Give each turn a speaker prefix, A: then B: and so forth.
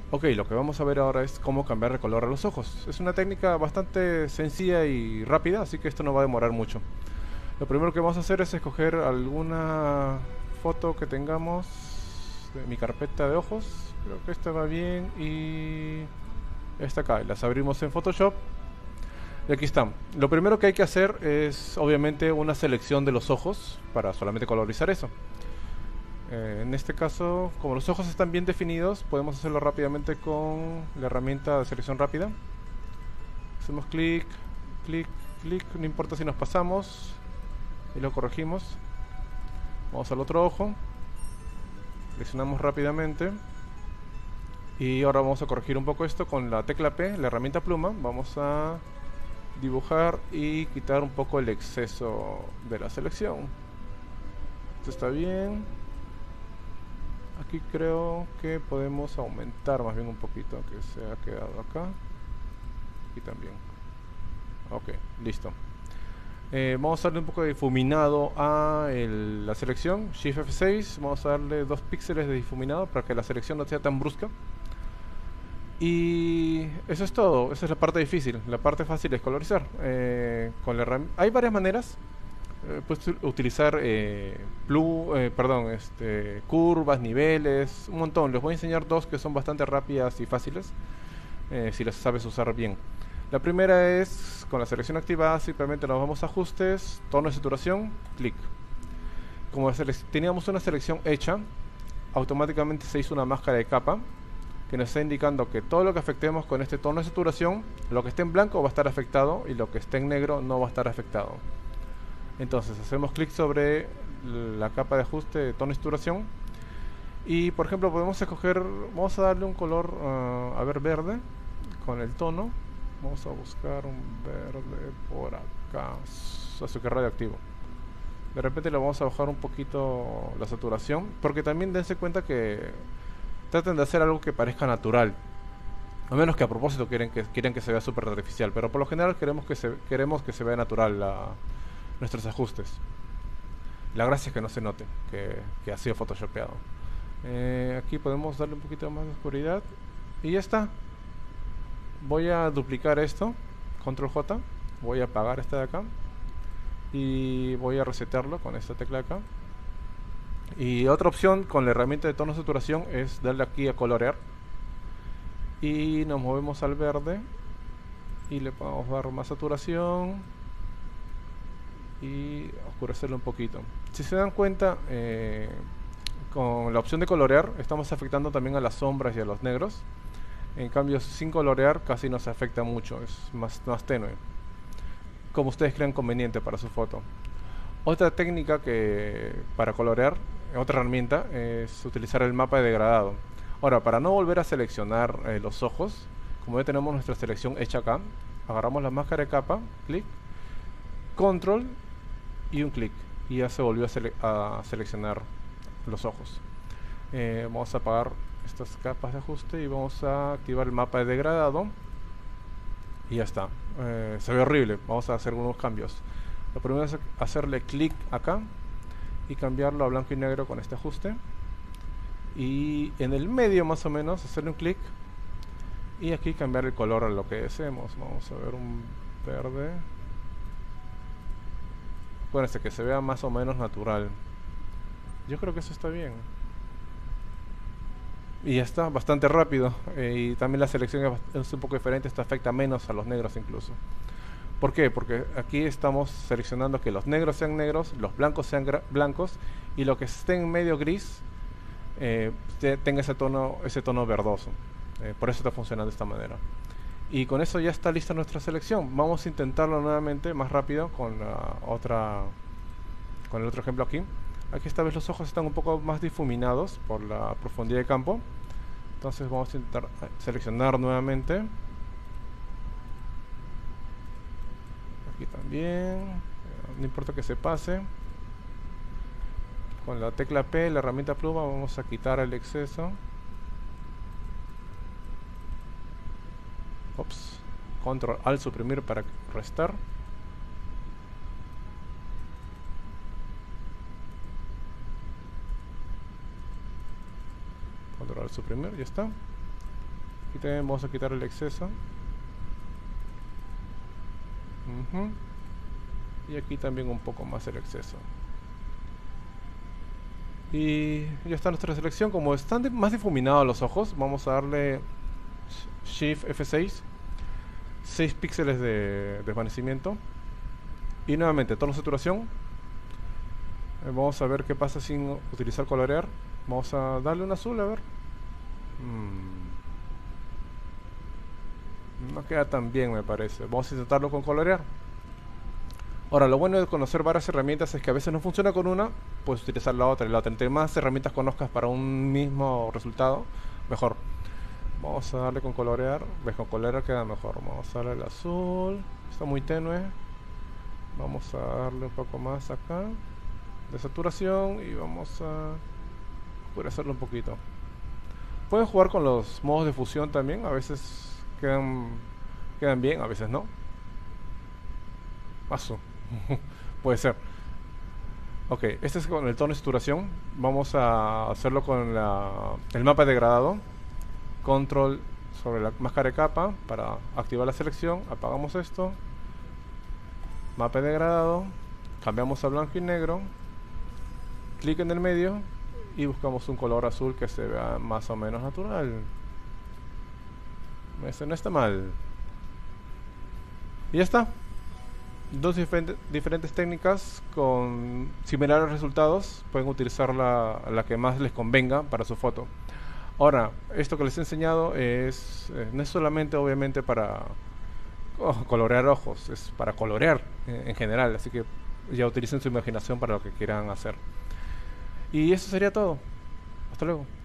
A: Ok, lo que vamos a ver ahora es cómo cambiar de color a los ojos. Es una técnica bastante sencilla y rápida, así que esto no va a demorar mucho. Lo primero que vamos a hacer es escoger alguna foto que tengamos de mi carpeta de ojos. Creo que esta va bien y esta acá. Las abrimos en Photoshop y aquí están. Lo primero que hay que hacer es obviamente una selección de los ojos para solamente colorizar eso. En este caso, como los ojos están bien definidos, podemos hacerlo rápidamente con la herramienta de selección rápida. Hacemos clic, clic, clic, no importa si nos pasamos y lo corregimos. Vamos al otro ojo, seleccionamos rápidamente y ahora vamos a corregir un poco esto con la tecla P, la herramienta pluma. Vamos a dibujar y quitar un poco el exceso de la selección. Esto está bien. Aquí creo que podemos aumentar más bien un poquito, que se ha quedado acá. Aquí también. Ok, listo. Vamos a darle un poco de difuminado a la selección. Shift F6. Vamos a darle 2 píxeles de difuminado para que la selección no sea tan brusca. Y eso es todo. Esa es la parte difícil. La parte fácil es colorizar. Hay varias maneras. Puedes utilizar curvas, niveles, un montón. Les voy a enseñar dos que son bastante rápidas y fáciles, si las sabes usar bien. La primera es con la selección activada. Simplemente nos vamos a ajustes, tono de saturación, clic. Como teníamos una selección hecha, automáticamente se hizo una máscara de capa que nos está indicando que todo lo que afectemos con este tono de saturación, lo que esté en blanco va a estar afectado y lo que esté en negro no va a estar afectado. Entonces hacemos clic sobre la capa de ajuste de tono de saturación y por ejemplo podemos escoger, vamos a darle un color, a ver, verde con el tono. Vamos a buscar un verde por acá, azúcar radioactivo. De repente le vamos a bajar un poquito la saturación, porque también dense cuenta que traten de hacer algo que parezca natural. A menos que a propósito quieren que se vea súper artificial, pero por lo general queremos que se vea natural nuestros ajustes. La gracia es que no se note que ha sido photoshopeado. Aquí podemos darle un poquito más de oscuridad y ya está. Voy a duplicar esto, control J, voy a apagar esta de acá y voy a resetearlo con esta tecla de acá. Y otra opción con la herramienta de tono de saturación es darle aquí a colorear y nos movemos al verde y le podemos dar más saturación y oscurecerlo un poquito. Si se dan cuenta, con la opción de colorear estamos afectando también a las sombras y a los negros. En cambio, sin colorear casi no se afecta mucho, es más tenue, como ustedes crean conveniente para su foto. Otra técnica que para colorear, otra herramienta, es utilizar el mapa de degradado. Ahora, para no volver a seleccionar los ojos, como ya tenemos nuestra selección hecha acá, agarramos la máscara de capa, clic, control y un clic, y ya se volvió a seleccionar los ojos. Vamos a apagar estas capas de ajuste y vamos a activar el mapa de degradado y ya está. Se ve horrible. Vamos a hacer unos cambios. Lo primero es hacerle clic acá y cambiarlo a blanco y negro con este ajuste, y en el medio más o menos hacerle un clic y aquí cambiar el color a lo que deseemos. Vamos a ver un verde. Acuérdense que se vea más o menos natural. Yo creo que eso está bien. Y ya está, bastante rápido. Y también la selección es un poco diferente. Esto afecta menos a los negros incluso. ¿Por qué? Porque aquí estamos seleccionando que los negros sean negros, los blancos sean blancos y lo que esté en medio gris tenga ese tono verdoso. Por eso está funcionando de esta manera. Y con eso ya está lista nuestra selección. Vamos a intentarlo nuevamente más rápido con con el otro ejemplo aquí. Aquí esta vez los ojos están un poco más difuminados por la profundidad de campo. Entonces vamos a intentar seleccionar nuevamente. Aquí también. No importa que se pase. Con la tecla P, la herramienta pluma, vamos a quitar el exceso. Ops. Control al suprimir para restar. Control al suprimir, ya está. Aquí también vamos a quitar el exceso. Ujú. Y aquí también un poco más el exceso. Y ya está nuestra selección. Como están más difuminados los ojos, vamos a darle Shift F6, 6 píxeles de desvanecimiento. Y nuevamente tono saturación. Vamos a ver qué pasa sin utilizar colorear. Vamos a darle un azul, a ver. No queda tan bien, me parece. Vamos a intentarlo con colorear. Ahora, lo bueno de conocer varias herramientas es que a veces no funciona con una, puedes utilizar la otra y la otra. Entre más herramientas conozcas para un mismo resultado, mejor. Vamos a darle con colorear. Ves, con colorear queda mejor. Vamos a darle el azul. Está muy tenue. Vamos a darle un poco más acá de saturación y vamos a oscurecerlo un poquito. Pueden jugar con los modos de fusión también. A veces quedan bien, a veces no. Paso. Puede ser. Ok, este es con el tono de saturación. Vamos a hacerlo con el mapa degradado. Control sobre la máscara de capa para activar la selección. Apagamos esto. Mapa degradado. Cambiamos a blanco y negro. Clic en el medio y buscamos un color azul que se vea más o menos natural. Este no está mal. Y ya está. Dos diferentes técnicas con similares resultados. Pueden utilizar la que más les convenga para su foto. Ahora, esto que les he enseñado no es solamente obviamente para colorear ojos, es para colorear en general. Así que ya utilicen su imaginación para lo que quieran hacer. Y eso sería todo. Hasta luego.